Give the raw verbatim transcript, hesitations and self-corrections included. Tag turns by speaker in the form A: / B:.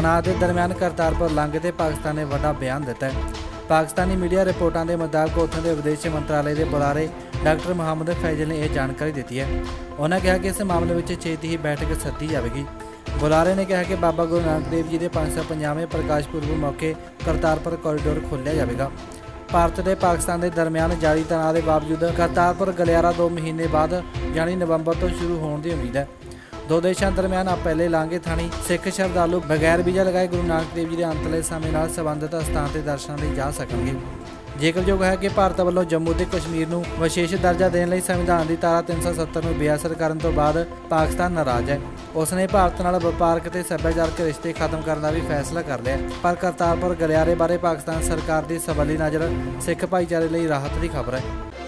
A: तनाव के दरम्यान करतारपुर लांघे ते पाकिस्तान ने वड्डा बयान दिता है। पाकिस्तानी मीडिया रिपोर्टां के मुताबिक उत्थों के विदेश मंत्रालय के बुलारे डॉक्टर मुहम्मद फैजल ने यह जानकारी दी है। उन्होंने कहा कि इस मामले में छेती ही बैठक सद्दी जाएगी। बुलारे ने कहा कि बाबा गुरु नानक देव जी के पाँच सौ पंजावें प्रकाश पुरब मौके करतारपुर कॉरीडोर खोलिया जाएगा। भारत के पाकिस्तान के दरम्यान जारी तनाव के बावजूद करतारपुर गलियारा दो महीने बाद यानी नवंबर तो शुरू होने की उम्मीद है। दो देशों दरम्यान अब पहले लांघे थानी सिख श्रद्धालु बगैर वीजा लगाए गुरु नानक देव जी के अंतले समय नाल संबंधित स्थान के दर्शनों लिए जा सकेंगे। जिक्रयोग है कि भारत वालों जम्मू ते कश्मीर नूं विशेष दर्जा देने लई संविधान की धारा तीन सौ सत्तर नूं बेअसर करने तो बाद पाकिस्तान नाराज़ है। उसने भारत नाल वपारक ते सभ्याचारक रिश्ते खत्म करने का भी फैसला कर लिया, पर करतारपुर गलियारे बारे पाकिस्तान सरकार की सवाली नज़र सिख भाईचारे लई राहत की खबर है।